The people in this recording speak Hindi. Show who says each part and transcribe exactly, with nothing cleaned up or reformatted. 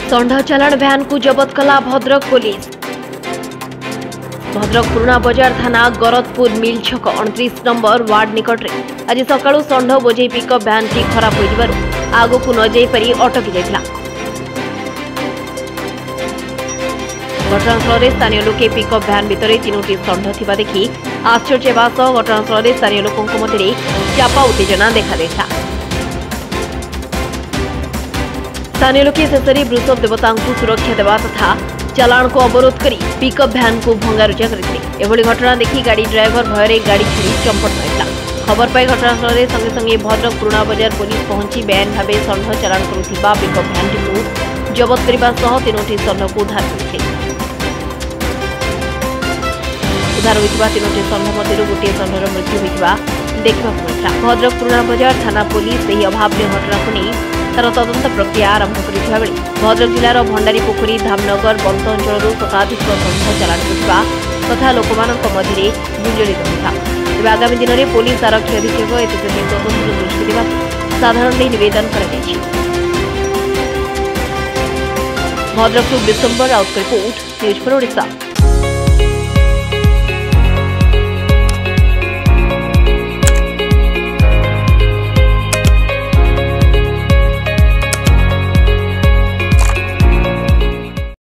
Speaker 1: षंढ चालाण भ्यान को जबत कला भद्रक पुलिस। भद्रक पुराना बजार थाना गरदपुर मिल छक अड़तीस नंबर वार्ड निकट में आज सकाळु षंढ बोझे पिकअप भ्यान टी खराब होइबारु आगकु न जाई पारि अटकी जाइथिला। घटनास्थल में स्थानीय लोके पिकअप भ्यान भितर तीनोटी षंढ थिबा देखि आश्चर्य हेबा सह घटनास्थल में स्थानीय लोकंक मध्य चापा उत्तेजना देखा देता। स्थानीय लोके शेषे वृषभ देवता को सुरक्षा देवा तथा चालाण को अवरोध कर पिकअप भ्यान को भंगारुजा करते। एभली घटना देखि गाड़ी ड्राइवर भय गाड़ी छाड़ी चंपट मारिला। खबर पाई घटनास्थल में संगे संगे भद्रक पुराना बजार पुलिस पहुंची बेआईन भाव षंढ चालाण करुथिबा पिकअप भ्यान को जबत करने सह तीनोटी षंढ को उद्धार करते। उद्धार होइतिबा तीनोटी षंढ मध्यरु गोटे षंढर मृत्यु होइतिबा देखा मिलता। भद्रक पुराना बजार थाना पुलिस यह अभाव्य घटना को नहीं तार तदंत प्रक्रिया आरंभ कर भद्रक जिलार भंडारी पोखरी धामनगर बंत अंचल शताधिक षंढ चालाण करथिबा तथा लोकमानक मध्य गुंजरी रहिता। तेबे आगामी दिन में पुलिस आरक्षी अधीक्षक एथिप्रति स्वतंत्र दृष्टि देवा साधारण निवेदन कराଯାଇଛି। Bhadrak Bishambar Rout report news for Odisha.